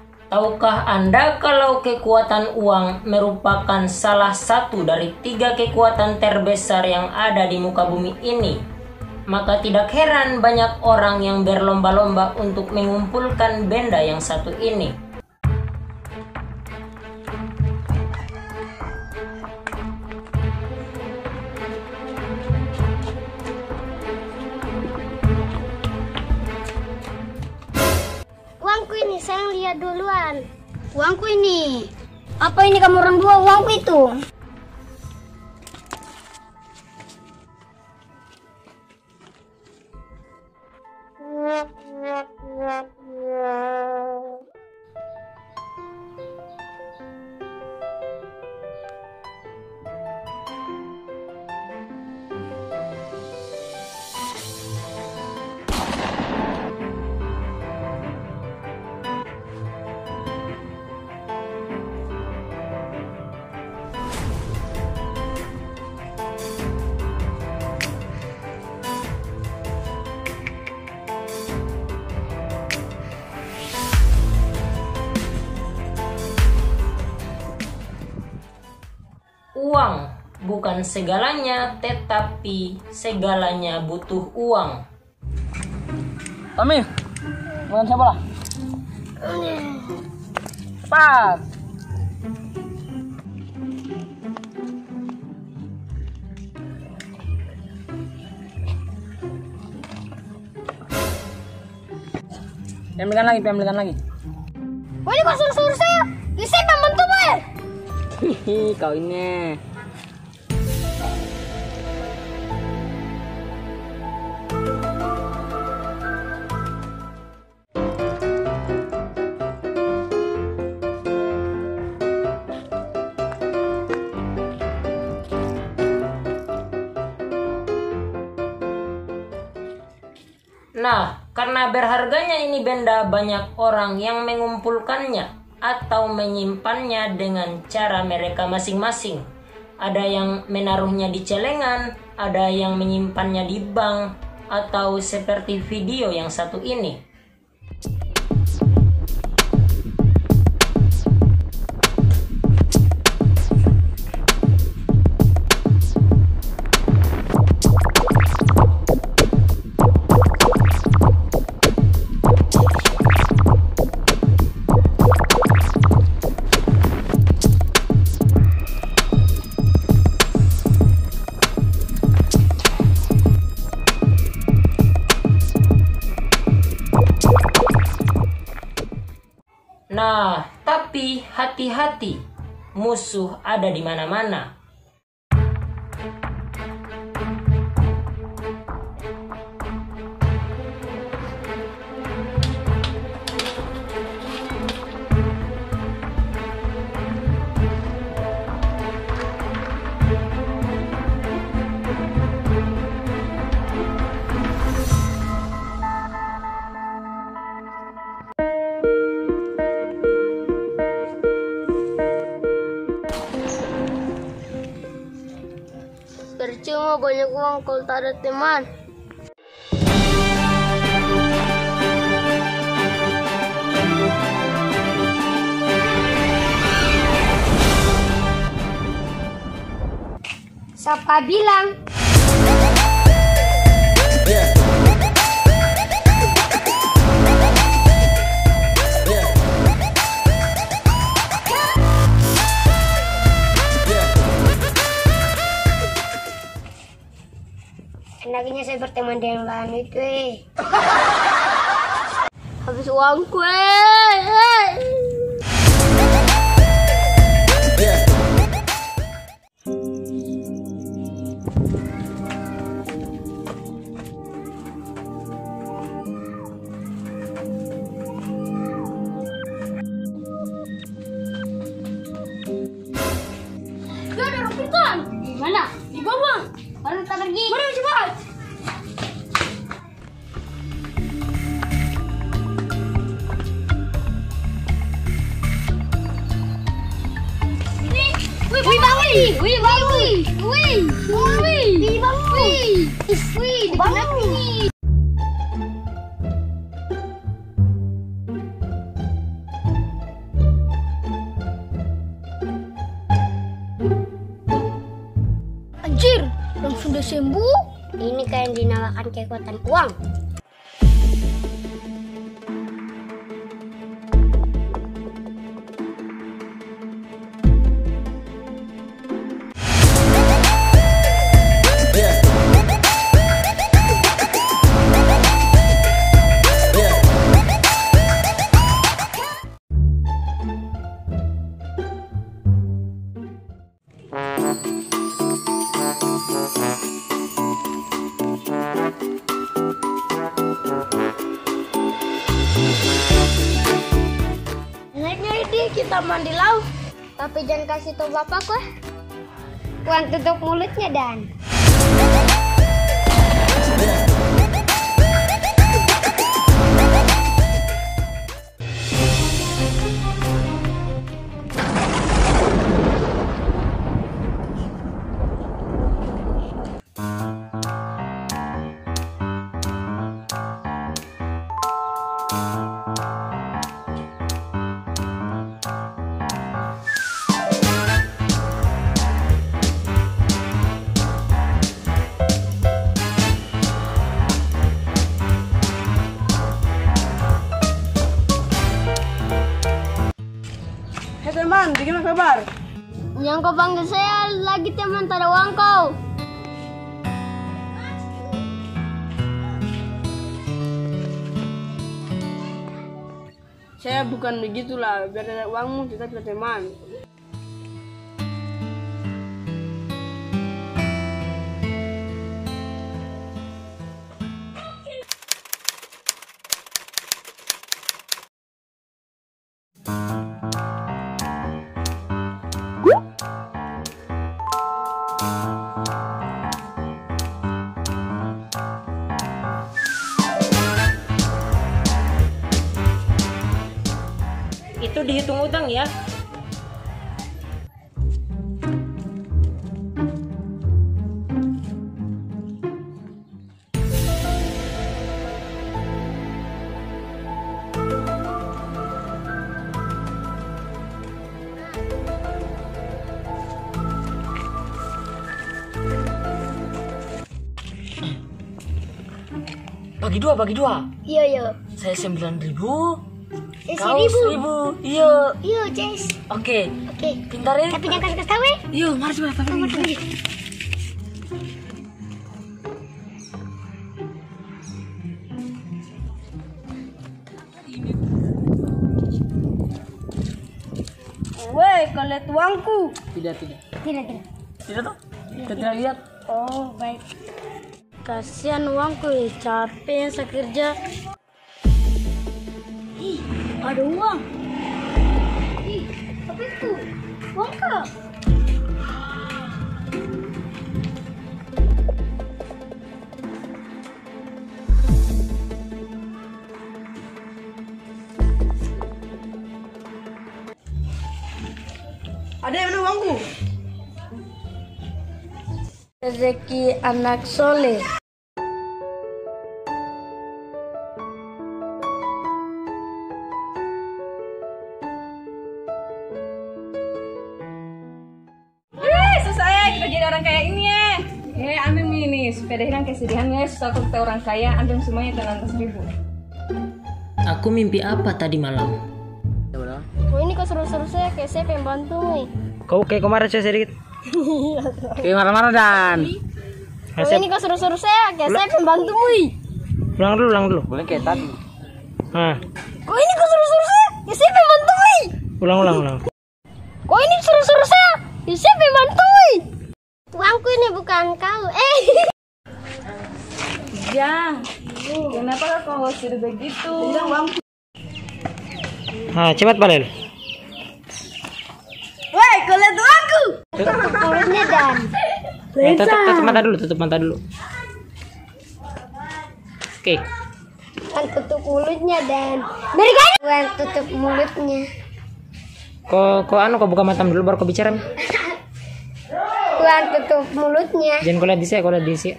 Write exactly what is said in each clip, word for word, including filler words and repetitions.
Tahukah Anda kalau kekuatan uang merupakan salah satu dari tiga kekuatan terbesar yang ada di muka bumi ini? Maka tidak heran banyak orang yang berlomba-lomba untuk mengumpulkan benda yang satu ini. Uangku ini, saya lihat duluan. Uangku ini. Apa ini kamu orang dua uangku itu? Uang bukan segalanya, tetapi segalanya butuh uang. Tommy, makan siapa lah? Cepat. Ambilkan lagi, ambilkan lagi. Wah, ini kok suruh-suruh saya? Ini saya membantu, Pak. Hihi, kau ini. Nah, karena berharganya ini benda, banyak orang yang mengumpulkannya atau menyimpannya dengan cara mereka masing-masing. Ada yang menaruhnya di celengan, ada yang menyimpannya di bank, atau seperti video yang satu ini. Nah, tapi hati-hati, musuh ada di mana-mana. Percuma banyak uang kalau tak ada teman. Siapa bilang? Enaknya saya berteman dengan lain itu eh. Habis uangku eh. Ya ada rambutan. Di mana? Di bawah. Baru kita pergi. Mari cepat. Wih, bangun! Wih, bangun! Wih, wih, wih, bangun! Wih, wih, bangun! sembuh. Ini kayak yang dinamakan kekuatan uang. Enaknya ini kita mandi laut, tapi jangan kasih tahu bapak kok. Wan tutup mulutnya Dan. Hei teman, bagaimana kabar? Yang kau panggil saya lagi teman, tak ada uang kau. Saya bukan begitulah, biar ada uangmu kita bisa teman. Itu dihitung utang ya. Bagi dua, bagi dua. Iya, iya. Saya sembilan ribu. Eh, Kau seribu. seribu. Iya. Iya, Jess. Oke. Oke. Pintar ya. Tapi jangan kasih kasih tahu ya. Iya, mari coba. Selamat pagi. Woi, kau lihat uangku? Tidak, tidak. Tidak, tidak. Tidak tuh? Kita tidak lihat. Oh, baik. Kasihan uangku ya, capek saya kerja. Ih, ada uang. Ih, apa itu? Uang kau? Ada yang mana uangku? Rezeki anak soleh. Eh, susah ya kita jadi orang kayak ini ya. Eh, ambil ini supaya hilang kesedihannya. Susah aku kita orang kaya, ambil semuanya enam ratus ribu. Aku mimpi apa tadi malam? Oh, ini kau suruh-suruh saya kayak saya pengen bantu nih. Kau kayak kemarin saya sedikit. Kayak marah-marah Dan. Oh, ini kau suruh-suruh saya kayak saya pengen bantu nih. Ulang dulu, ulang dulu. Boleh kayak tadi. Nah, Kok ini kau suruh-suruh saya kayak saya pengen bantu nih. ulang, ulang, ulang. Kok ini suruh-suruh saya kayak saya pengen bantu nih. Uangku ini bukan kau. Eh. Ya, kenapa kau sudah begitu? Nah, cepat Balel. Woi, kau lihat uangku. Mulutnya Dan. Eh, tutup, tutup mata dulu, tutup mata dulu. Oke. Kan tutup mulutnya Dan. Berikan. Wan tutup mulutnya. Kau, kau anu, kau buka mata dulu baru kau bicara. Wan tutup mulutnya. Jangan kau lihat di sini, kau lihat di sini.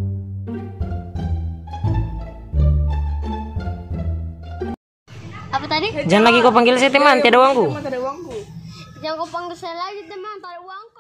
Apa tadi? Jangan lagi kau panggil saya teman, tiada uangku. Ada uangku. Jangan kau panggil saya lagi teman, tak ada uang.